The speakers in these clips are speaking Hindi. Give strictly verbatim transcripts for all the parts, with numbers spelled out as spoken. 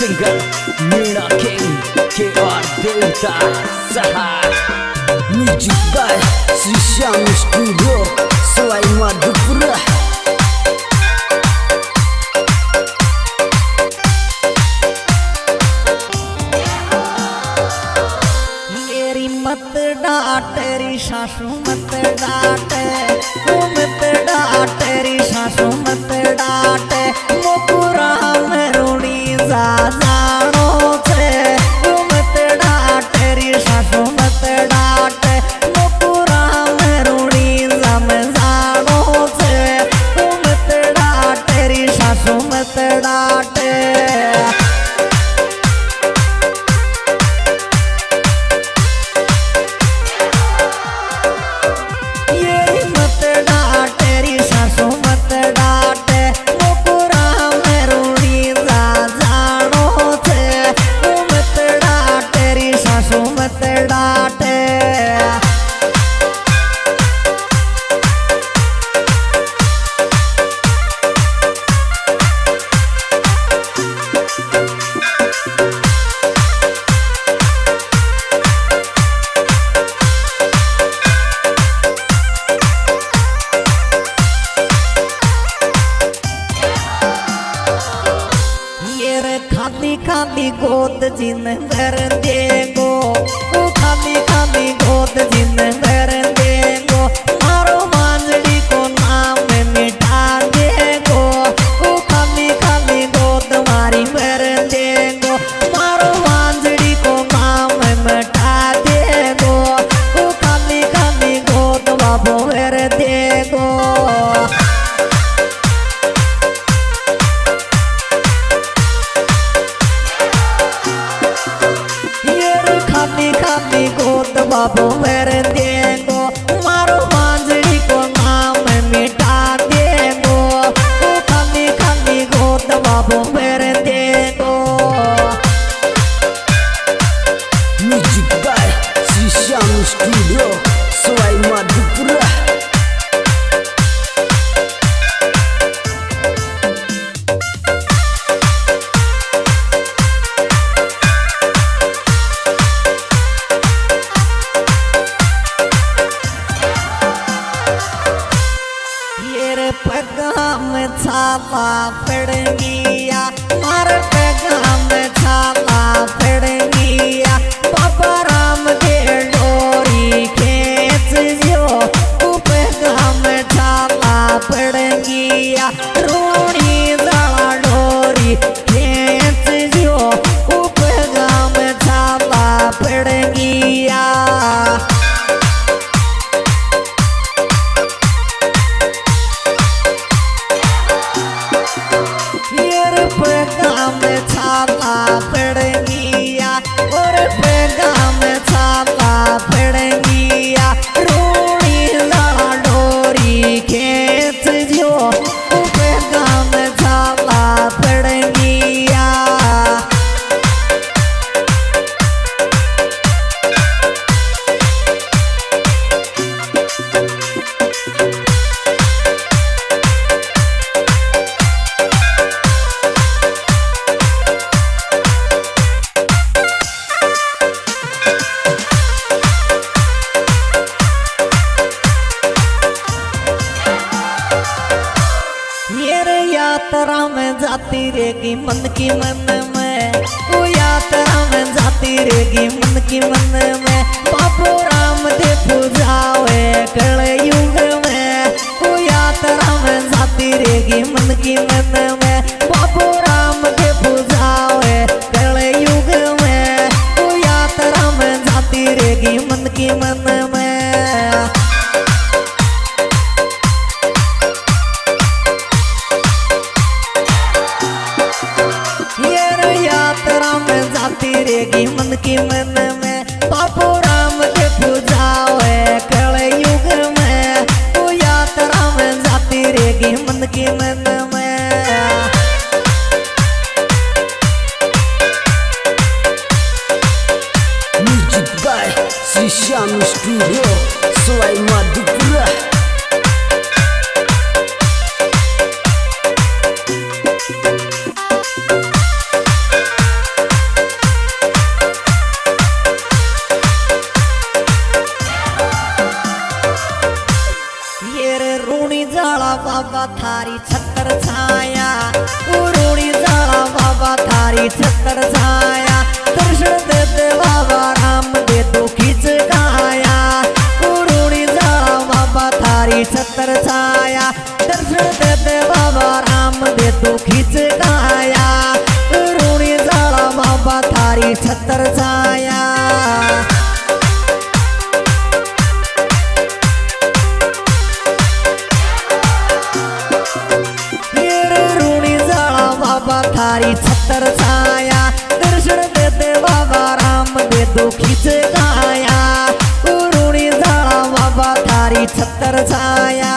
सिंगर मीणा किंग के और देवता सहा music by Shri Shyam studio Sawai Madhopur. मत डांटेरी सासू मत डांटे, तू मत डांटेरी सासू मत डांटे, मोकुरा में रूड़ी जा जानो छे। तू मत डांटेरी सासू मत डांटे, मोकुरा में रूड़ी जा में जानो छे। तू मत डांटेरी सासू मत डांटे। खाली खाली गोद जिन भर देगो, खाली खाली गोद जिन भर देगो, मारो मांझड़ी को नाम मिटा देगो। खाली खाली गोद मारी भर देगो, मारो मांझड़ी को नाम मिटा देगो। खाली खाली गोद बाबू भर देगो। खाली गोद बाबू भर देगो, मारो मांझड़ी को नाम मिटा देगो। खाली खाली गोद बाबू भर देगो। Music by Shri Shyam studio Sawai Madhopur. पैगाम छापा पड़ गया, मारे पैगाम छापा पड़ गया। बाबा राम के डोरी खींच जो, पैगाम छापा पड़ गया। रोड़ी जला डोरी खींच जो, पैगाम छापा पड़ गया। पैगाम छापा पड़ गया, और पैगाम छापा पड़ गया। रोड़ी जला डोरी खींच जो, पैगाम छापा पड़ गया। यात्रा में जाती रहेगी मन की मन में, वो यात्रा में जाती रहेगी मन की मन में। बाबू राम दे पूजावे कल युग में, वो यात्रा में जाती रहेगी मन की मन में। बाबू राम दे पूजावे कल युग में, वो यात्रा में जाती रहेगी मन की मन में। रहेगी मन की मन में, बाबू राम के पूजावे कल युग में। वो यात्रा में जाती रहेगी मन की मन में। Music by Shri Shyam studio Sawai Madhopur. तो खींच गाया रूणी जाला बाबा थारी छतर छाया रूणी जाला बाबा थारी छतर छाया दर्शन देते बाबा राम दे तो खींच गाया रूणी जाला बाबा थारी छतर छाया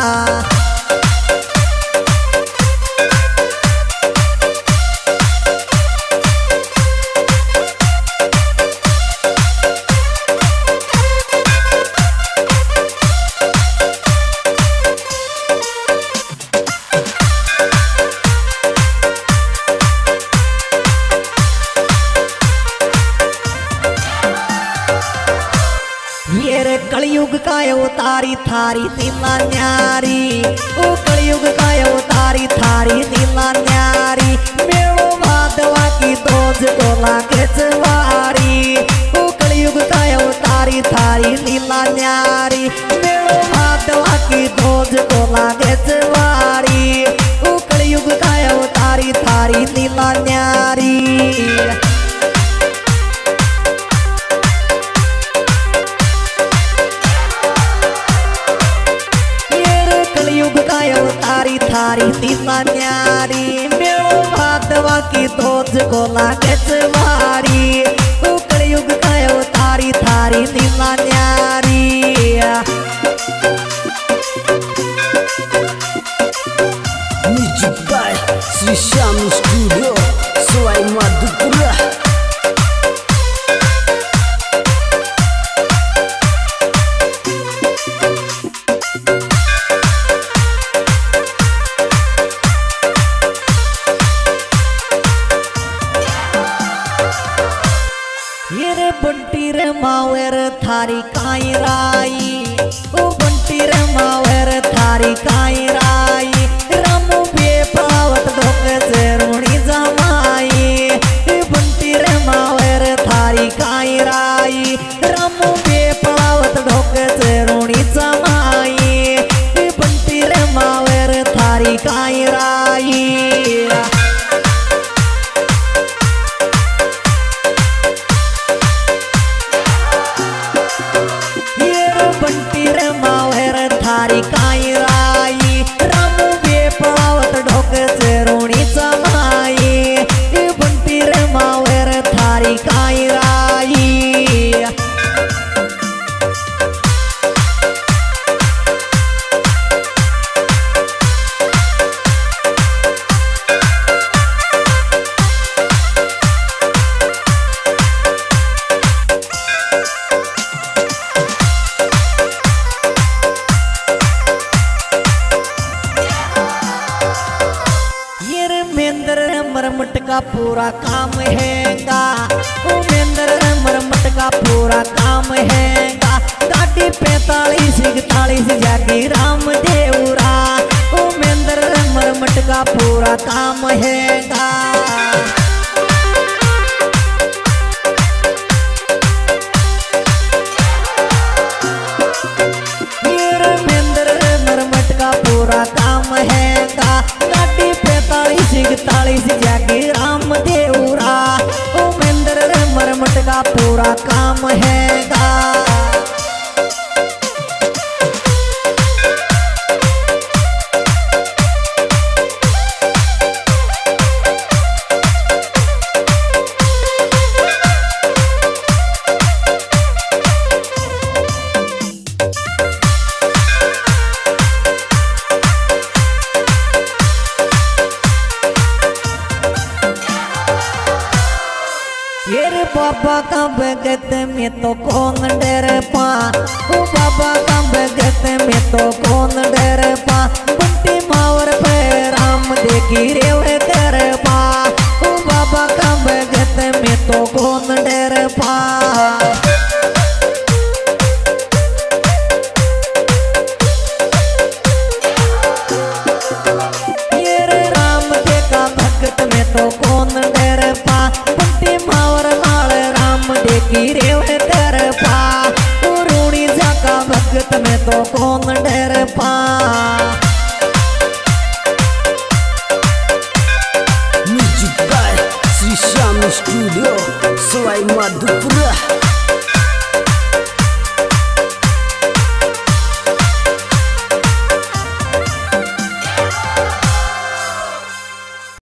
कलयुग का अवतारी थारी नीला न्यारी ओ कलयुग का अवतारी थारी नीला न्यारी मेलो भादवा की दोज को लागे चवारी ओ कलयुग का अवतारी थारी नीला न्यारी मेलो भादवा की दोज को लागे चवारी ओ कलयुग का अवतारी थारी नीला न्यारी अवतारी थारी नीला न्यारी मेलो भादवा की दोज को लागे चवारी ओ कलयुग का अवतारी थारी नीला न्यारी music by Shri Shyam studio Sawai Madhopur बंटी रे मावेर थारी काई राई ओ बंटी रे मावेर थारी काई राई रामू बे पावत ढोक से रूणी जमाई बंटी रे मावेर थारी काई राई रामू बे पावत ढोक से रूणी जमाई बंटी रे मावेर थारी काई राई थारी काई राई रामू बे पड़ावत ढोक से रूणी जमाई बंटी रे मावेर थारी काई राई मरमट का पूरा काम हैगा ओ मेंदर मरमट का पूरा काम हैगा गाड़ी पैतालीस इकतालीस जागी राम देवरा ओ मेंदर मरमट का पूरा काम हैगा मरमट का पूरा काम हैगा गाड़ी पैतालीस इकतालीस जागी राम देवरा ओ मेंदर मरमट का पूरा काम हैगा बाबा का भगत में तो कौन डर पा ओ बाबा का भगत में तो कौन डर पा बंटी मावर पे राम देखी रेव कर पा ओ बाबा का भगत में तो कौन डर पा ये राम देखा भगत में तो कौन डर पा बंटी मावर देखी रेव कर पा रूणी जाका भगत में तो कौन डर पा सवाई माधोपुरा।